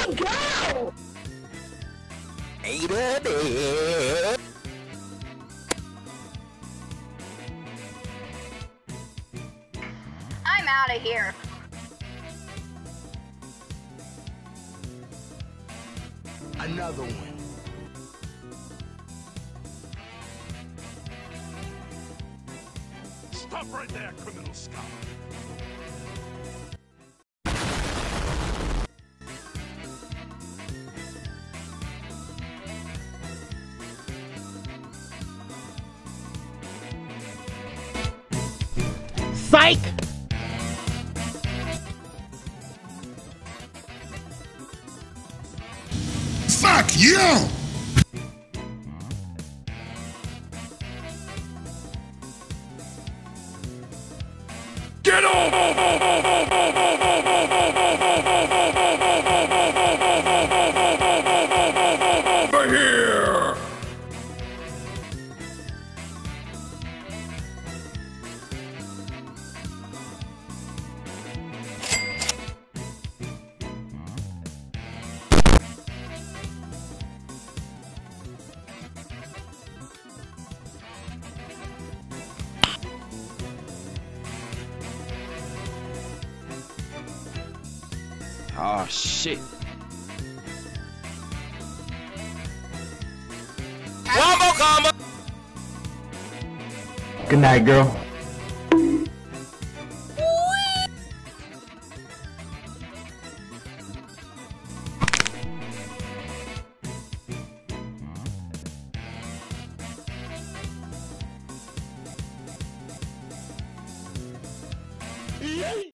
Go! Hey, buddy. I'm out of here. Another one. Stop right there, criminal scum. Psych! Fuck you! Get over here! Oh, shit. One more combo. Good night, girl. Yay!